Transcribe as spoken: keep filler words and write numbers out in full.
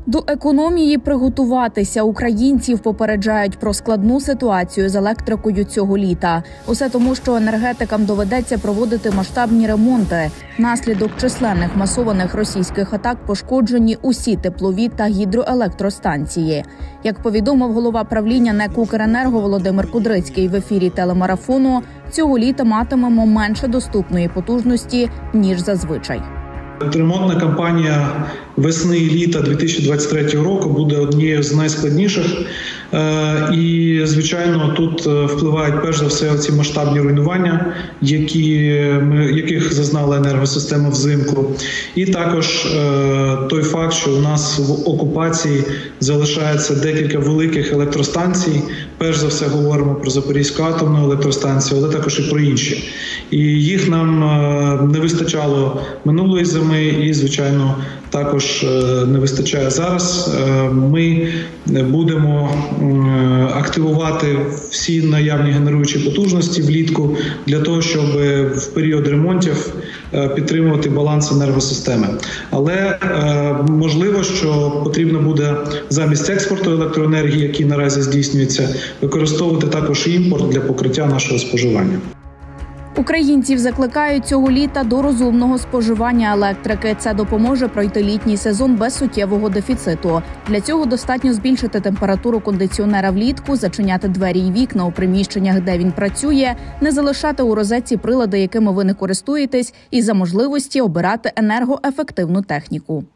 До економії приготуватися. Українців попереджають про складну ситуацію з електрикою цього літа. Усе тому, що енергетикам доведеться проводити масштабні ремонти. Внаслідок численних масованих російських атак пошкоджені усі теплові та гідроелектростанції. Як повідомив голова правління НЕК «Укренерго» Володимир Кудрицький в ефірі телемарафону, цього літа матимемо менше доступної потужності, ніж зазвичай. Ремонтна кампанія весни і літа дві тисячі двадцять третього року буде однією з найскладніших. І, звичайно, тут впливають перш за все ці масштабні руйнування, які, яких зазнала енергосистема взимку. І також той факт, що у нас в окупації залишається декілька великих електростанцій. Перш за все говоримо про Запорізьку атомну електростанцію, але також і про інші. І їх нам не вистачало минулої зими і, звичайно, також не вистачає зараз. Ми будемо активувати всі наявні генеруючі потужності влітку для того, щоб в період ремонтів підтримувати баланс енергосистеми. Але можливо, що потрібно буде замість експорту електроенергії, який наразі здійснюється, використовувати також імпорт для покриття нашого споживання. Українців закликають цього літа до розумного споживання електрики. Це допоможе пройти літній сезон без суттєвого дефіциту. Для цього достатньо збільшити температуру кондиціонера влітку, зачиняти двері і вікна у приміщеннях, де він працює, не залишати у розетці прилади, якими ви не користуєтесь, і за можливості обирати енергоефективну техніку.